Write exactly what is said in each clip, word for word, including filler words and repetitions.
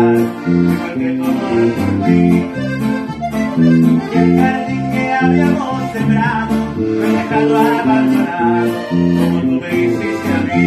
cuidar, igual que tu amor por mí. Y el jardín que habíamos sembrado, lo he dejado abandonado, como tú me hiciste a mí.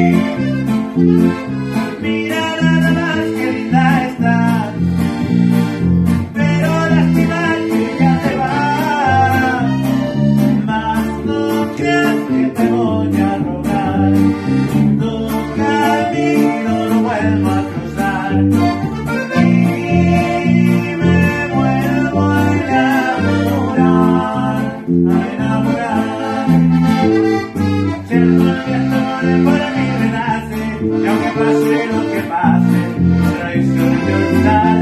Mira nada más que linda estás, pero lástima que ya te vas. Mas no creas que te voy a rogar, tu camino lo vuelvo a cruzar. Y me vuelvo a enamorar, a enamorar. Si algún día este amor por mí renace, y aunque pase lo que pase, traiciones de olvidar.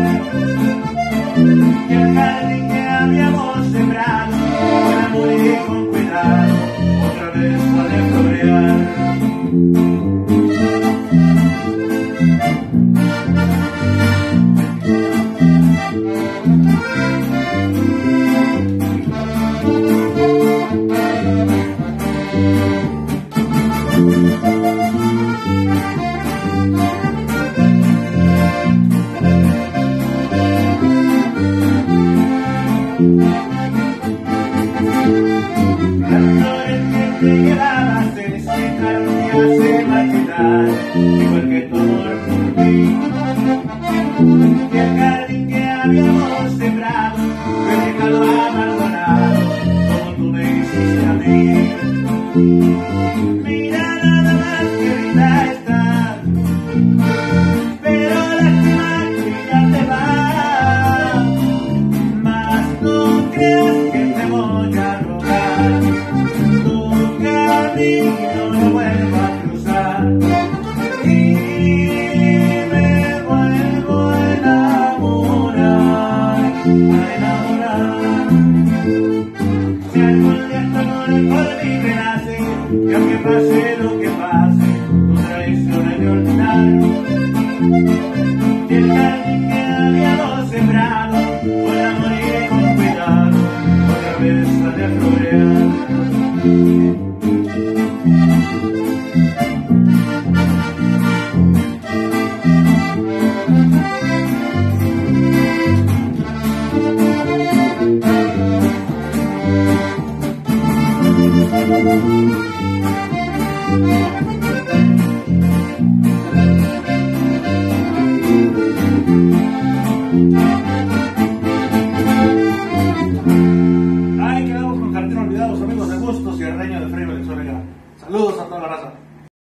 Y el jardín que habíamos sembrado, con amor y con cuidado, otra vez ha de florear. Las flores que te llevaba se secaron y se marchitar, igual que tu amor por mí. Y el jardín que habíamos sembrado, lo he dejado abandonado, como tú me hiciste a mí. Mira nada más que linda estás, pero lástima que ya te vas. Mas no creas que te voy a rogar, tu camino lo vuelvo a cruzar. Y me vuelvo a enamorar, a enamorar. Si algún día este amor por mí renace, y aunque pase lo que pase, tu traición he de olvidar. Y el jardín que habíamos sembrado, con amor y con cuidado, otra vez ha de florear. Ahí quedamos con Jardín Olvidado, amigos de Bustos y el Reino de Fray Valenzuela. Saludos a toda la raza.